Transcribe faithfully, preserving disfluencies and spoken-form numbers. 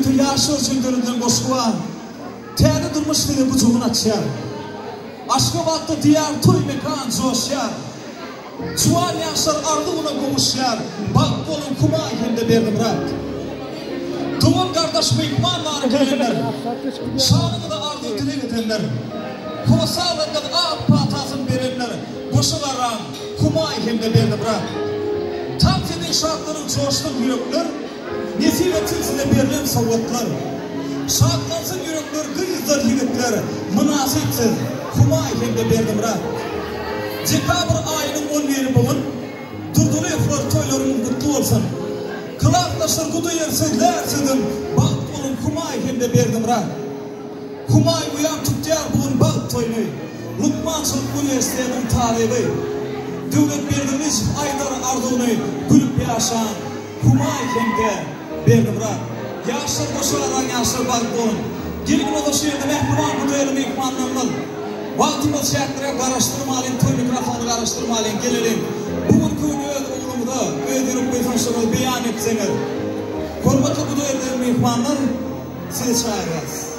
bütün yaşlı sündüründen koşuva teri durmuşluğu bucuğuna açar. Aşkabat'ta diğer toy mekan zoşyar. Çuval yaşlar ardığına kovuşyar. Bak kolun kuma hem de berdim rak. Doğum kardeş meymanlar gelenler. Şanını da ardı dile getenler. Kovasağlarında da ağ patasını verenler. Koşularran kuma hem de berdim rak. Tam senin şartların coştur yürekler. Nesibe tilsine berilen savvatlar. Şartlansın yürekler kıyızlar yigitler. Münasitsiz kuma hem de berdim rak. Dekabr ayının on biri bulun. Durdulu efler toylarının kutlu olsun. Kılaktaşır kudu yersizler sizin. Bak olun kumay hem de berdim rak. Kumay uyan tutyar bulun bak toyunu. Lukmançılık Üniversitesi'nin tarihi. Devlet berdimiz Aydar Ardağ'ını gülüp yaşan. Kumay hem de berdim rak. Yaşlar koşulardan yaşlar bak olun. Gelin odaşı yerde mehkuman kudayarım ikmanlanmalı. Vaktimiz şartlara karıştırmalıyım, toy mikrofonu karıştırmalıyım, gelelim. Bugün köyünü öz oğlumu da ödürüp betonsunuz beyan etseniz. Korbatlı bu da ödürüm ihvanlar, siz çağırırız.